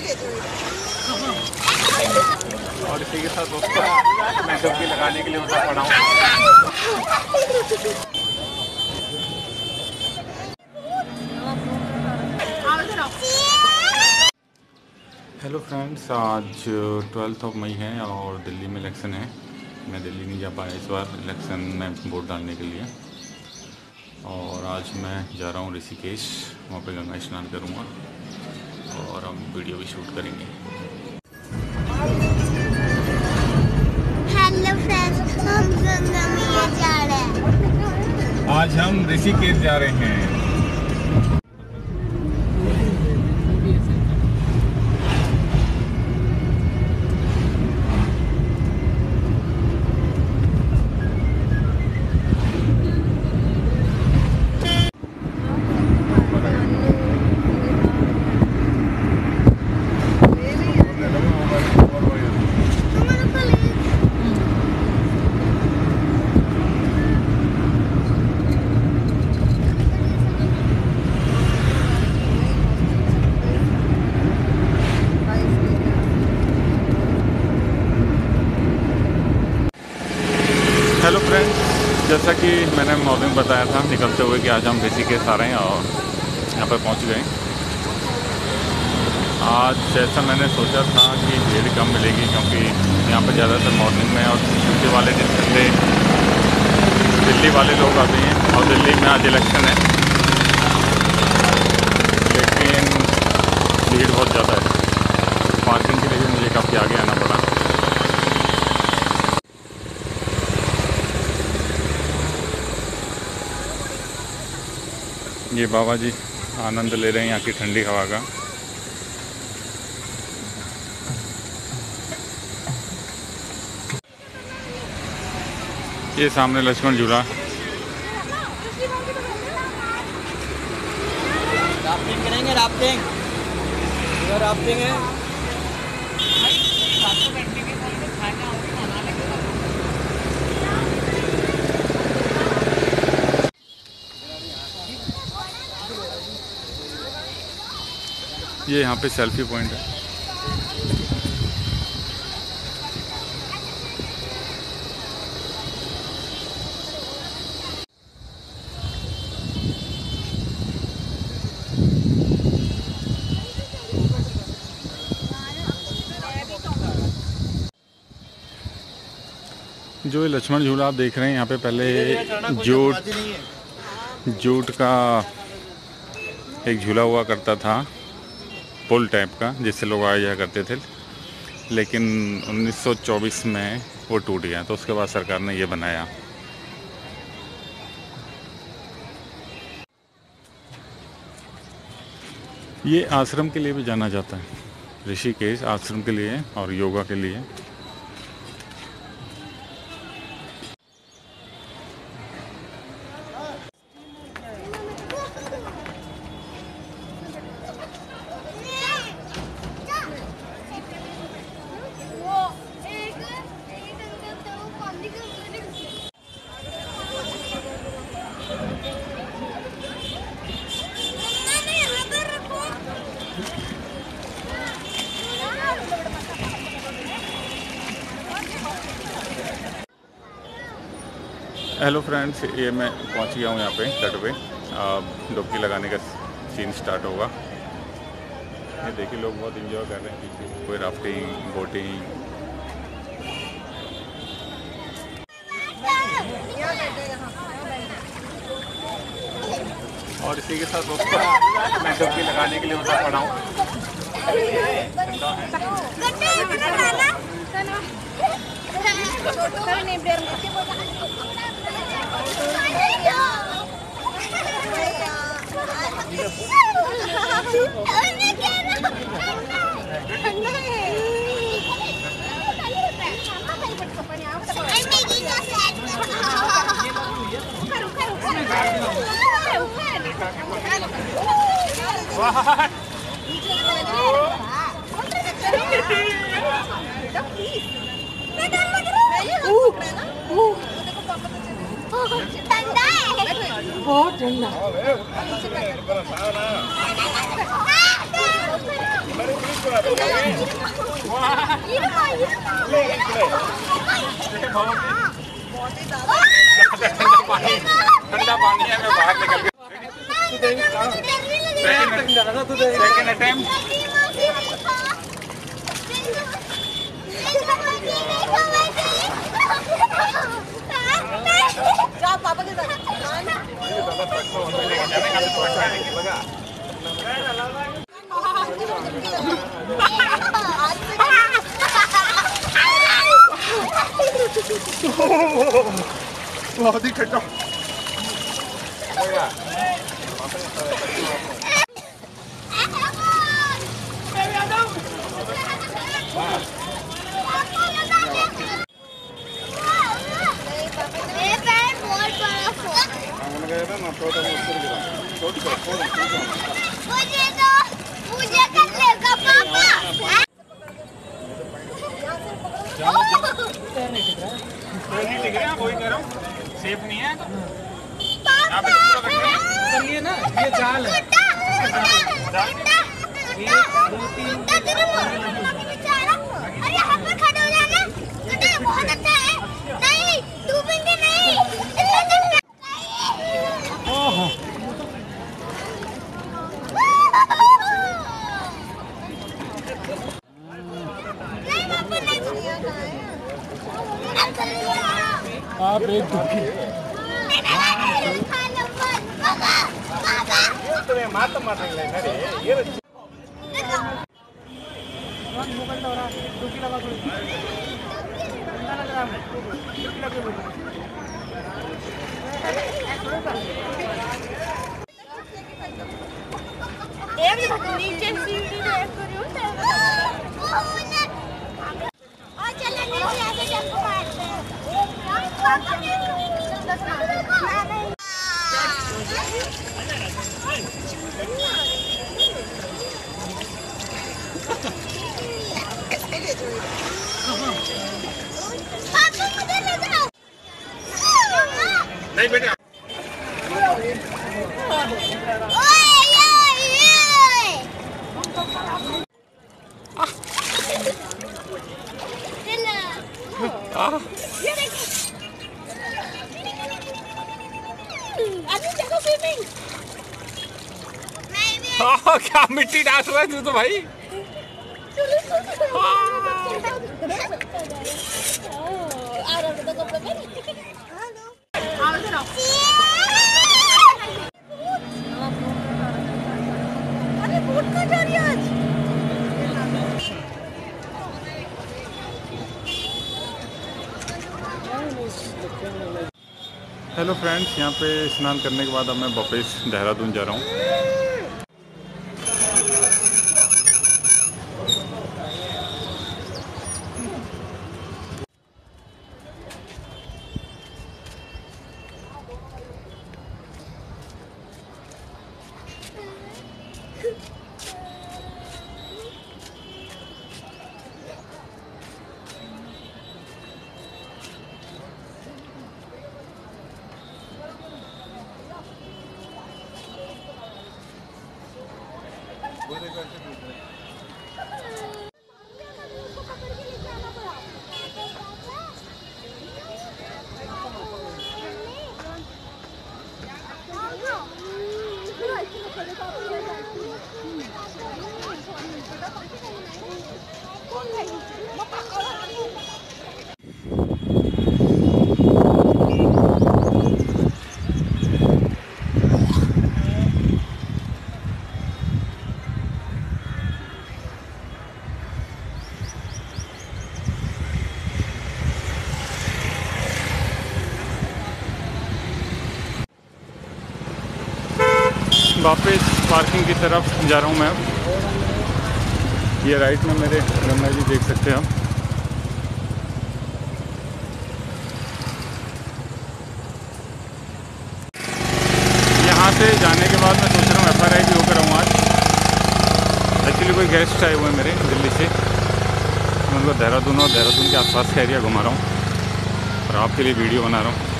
और इसी के साथ दोस्तों मैं डुबकी लगाने के लिए उतर पड़ा हूँ। हेलो फ्रेंड्स, आज 12 मई है और दिल्ली में इलेक्शन है। मैं दिल्ली नहीं जा पाया इस बार इलेक्शन में वोट डालने के लिए। और आज मैं जा रहा हूँ ऋषिकेश, वहाँ पे गंगा स्नान करूँगा और हम वीडियो भी शूट करेंगे। हेलो फ्रेंड्स, हम गंगा में जा रहे हैं। आज हम ऋषिकेश जा रहे हैं। हेलो फ्रेंड्स, जैसा कि मैंने मॉर्निंग बताया था निकलते हुए कि आज हम ऋषिकेश आ रहे हैं और यहाँ पर पहुँच गए। आज जैसा मैंने सोचा था कि भीड़ कम मिलेगी, क्योंकि यहाँ पर ज़्यादातर मॉर्निंग में और छुट्टी वाले दिन संडे दिल्ली वाले लोग आते हैं और दिल्ली में आज इलेक्शन है, लेकिन भीड़ बहुत ज़्यादा है। पार्किंग के लिए मुझे काफ़ी आगे आना पड़ा। ये बाबा जी आनंद ले रहे हैं यहाँ की ठंडी हवा का। ये सामने लक्ष्मण झूला। राफ्टिंग करेंगे, राफ्टिंग है। ये यहाँ पे सेल्फी पॉइंट है। जो लक्ष्मण झूला आप देख रहे हैं, यहाँ पे पहले जूट का एक झूला हुआ करता था, पुल टाइप का, जिससे लोग आया जाया करते थे, लेकिन 1924 में वो टूट गया, तो उसके बाद सरकार ने ये बनाया। ये आश्रम के लिए भी जाना जाता है, ऋषिकेश आश्रम के लिए और योगा के लिए। हेलो फ्रेंड्स, ये मैं पहुंच गया हूँ यहाँ पे तट पे। अब डुबकी लगाने का सीन स्टार्ट होगा। ये देखिए लोग बहुत एंजॉय कर रहे हैं पीछे, कोई राफ्टिंग, बोटिंग। और इसी के साथ दोस्तों मैं डुबकी लगाने के लिए उतर पड़ा हूँ। बहुत ठंडा। ठंडा पानी है, मैं बाहर निकल गया। Second attempt. पापा के साथ बहुत ही खट्टा। मुझे कर लेगा पापा। नहीं दिख रहा, वही कह रहा हूँ, सेफ नहीं है। चलिए ना, ये जाल है। 1 2 3 अरे यहाँ पर खड़े हो जाना, बहुत अच्छा है। नहीं डूबेंगे नहीं। आप एक दुखी नीचे सीढ़ी देख करियो और चलो नीचे ऐसे जंप मारते हैं। पापा मुझे ले जाओ। नहीं बेटा। क्या मिट्टी डाल रहा है तू तो भाई। हेलो फ्रेंड्स, यहाँ पे स्नान करने के बाद अब मैं वापस देहरादून जा रहा हूँ। वापस पार्किंग की तरफ जा रहा हूँ मैं अब। ये राइट में मेरे गंगा जी देख सकते हैं आप। यहाँ से जाने के बाद मैं सोच रहा हूँ FRI भी होकर आऊँ आज। एक्चुअली कोई गेस्ट आए हुए हैं मेरे दिल्ली से, मैं उनको देहरादून और देहरादून के आसपास का एरिया घुमा रहा हूँ और आपके लिए वीडियो बना रहा हूँ।